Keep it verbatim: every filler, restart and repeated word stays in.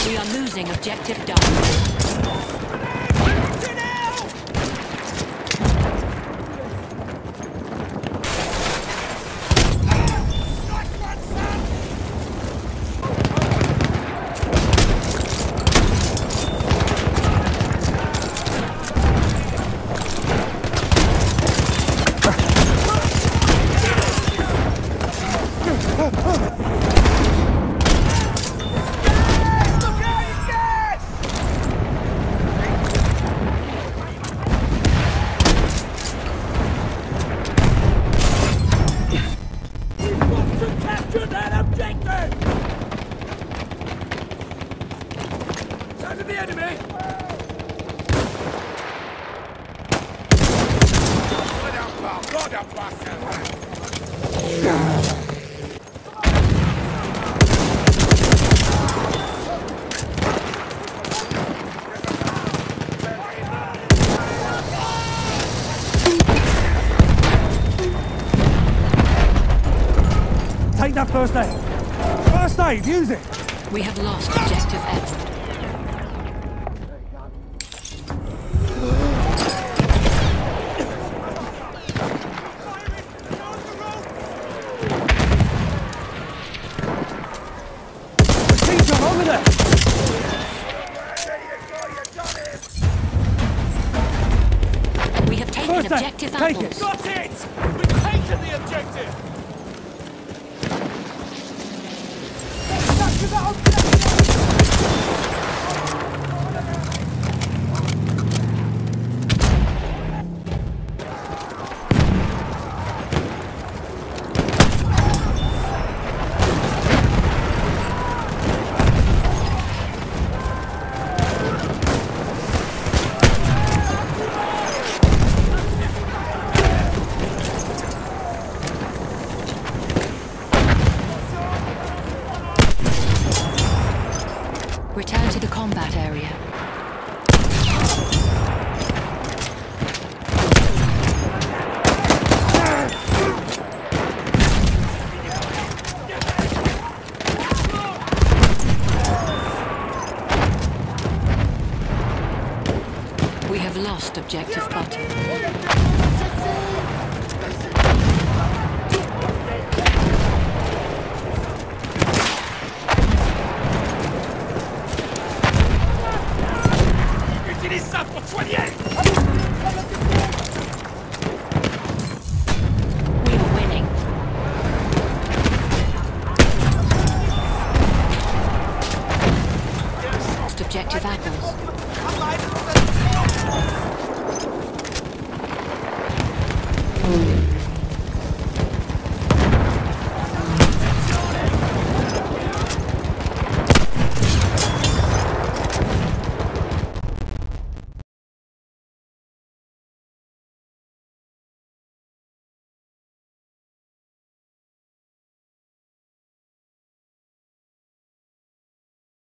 We are losing objective Duff. Take that first aid. First aid, use it. We have lost objective Edward. Machine gun over there. We have taken First objective aid. Take apples. it. Got it! We've taken the objective! Return to the combat area. We have lost objective Butter. Objective apples.